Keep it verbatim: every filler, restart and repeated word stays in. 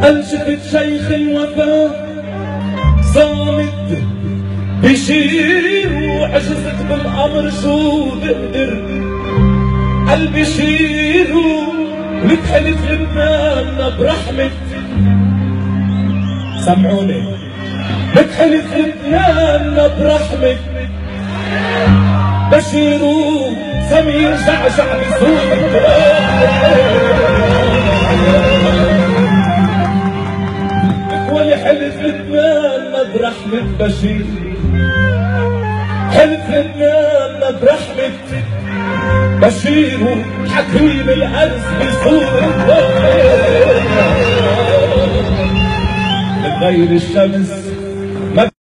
أنشدت شيخ الوفاء صامد بشير وعجزت بالأمر شو تقدر قلبي شير وتحلف لبنان برحمة سمعوني بتحلف لبنان برحمة بشير سمير جعجع بسوق ولي حلف لبنان برحمة بشير حلف لبنان برحمة بشير حكيم الأرز بسوق من غير الشمس